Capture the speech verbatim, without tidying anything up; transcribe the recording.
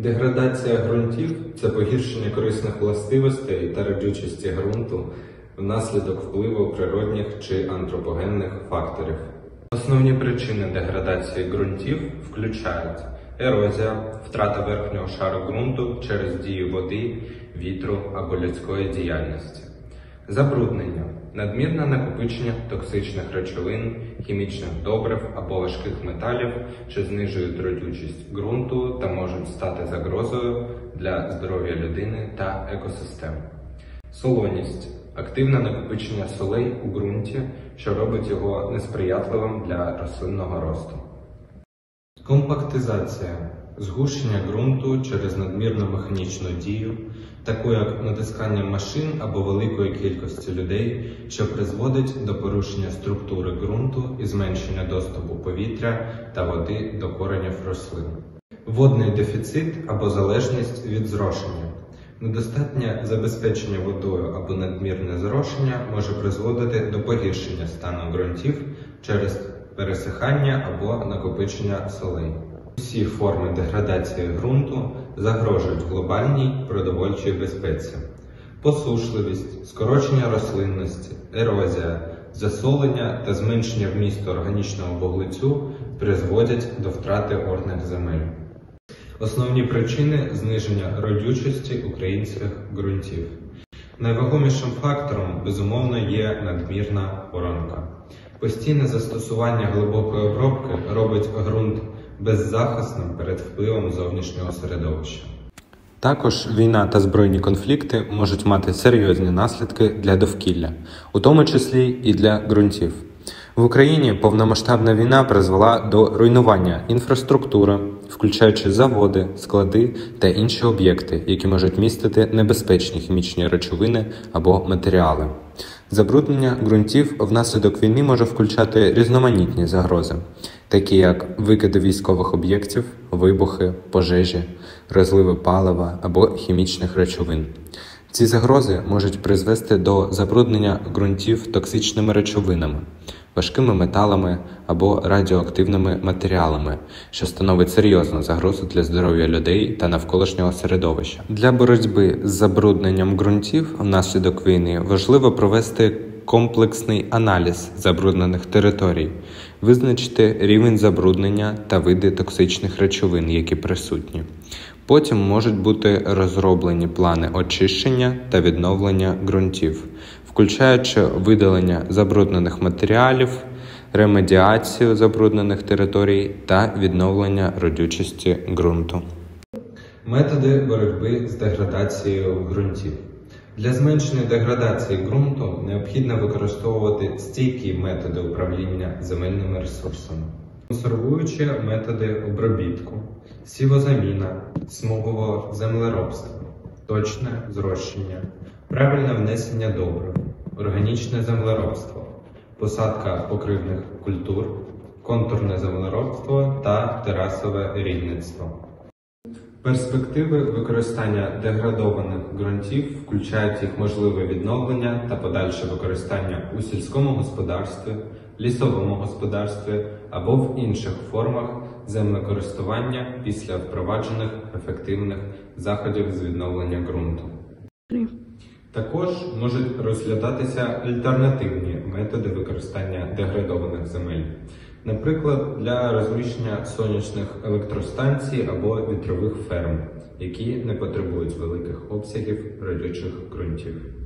Деградація ґрунтів – це погіршення корисних властивостей та родючості ґрунту внаслідок впливу природних чи антропогенних факторів. Основні причини деградації ґрунтів включають ерозія, втрата верхнього шару ґрунту через дію води, вітру або людської діяльності, забруднення, надмірне накопичення токсичних речовин, хімічних добрив або важких металів, що знижують родючість ґрунту та можуть стати загрозою для здоров'я людини та екосистем. Солоність – активне накопичення солей у ґрунті, що робить його несприятливим для рослинного росту. Компактизація – згущення ґрунту через надмірну механічну дію, таку як натискання машин або великої кількості людей, що призводить до порушення структури ґрунту і зменшення доступу повітря та води до коренів рослин. Водний дефіцит або залежність від зрошення. Недостатнє забезпечення водою або надмірне зрошення може призводити до погіршення стану ґрунтів через пересихання або накопичення солей. Усі форми деградації ґрунту загрожують глобальній продовольчій безпеці. Посушливість, скорочення рослинності, ерозія, засолення та зменшення вмісту органічного вуглецю призводять до втрати орних земель. Основні причини зниження родючості українських ґрунтів. Найвагомішим фактором, безумовно, є надмірна оранка. Постійне застосування глибокої обробки робить ґрунт беззахисним перед впливом зовнішнього середовища. Також війна та збройні конфлікти можуть мати серйозні наслідки для довкілля, у тому числі і для ґрунтів. В Україні повномасштабна війна призвела до руйнування інфраструктури, включаючи заводи, склади та інші об'єкти, які можуть містити небезпечні хімічні речовини або матеріали. Забруднення ґрунтів внаслідок війни може включати різноманітні загрози, такі як викиди військових об'єктів, вибухи, пожежі, розливи палива або хімічних речовин. Ці загрози можуть призвести до забруднення ґрунтів токсичними речовинами, важкими металами або радіоактивними матеріалами, що становить серйозну загрозу для здоров'я людей та навколишнього середовища. Для боротьби з забрудненням ґрунтів внаслідок війни важливо провести комплексний аналіз забруднених територій, визначити рівень забруднення та види токсичних речовин, які присутні. Потім можуть бути розроблені плани очищення та відновлення ґрунтів, включаючи видалення забруднених матеріалів, ремедіацію забруднених територій та відновлення родючості ґрунту. Методи боротьби з деградацією ґрунтів. Для зменшення деградації ґрунту необхідно використовувати стійкі методи управління земельними ресурсами, консервуючі методи обробітку, сівозаміна, смугового землеробства, точне зрощення, правильне внесення добрив, органічне землеробство, посадка покривних культур, контурне землеробство та терасове рільництво. Перспективи використання деградованих ґрунтів включають їх можливе відновлення та подальше використання у сільському господарстві, лісовому господарстві або в інших формах землекористування після впроваджених ефективних заходів з відновлення ґрунту. Також можуть розглядатися альтернативні методи використання деградованих земель, наприклад, для розміщення сонячних електростанцій або вітрових ферм, які не потребують великих обсягів родючих ґрунтів.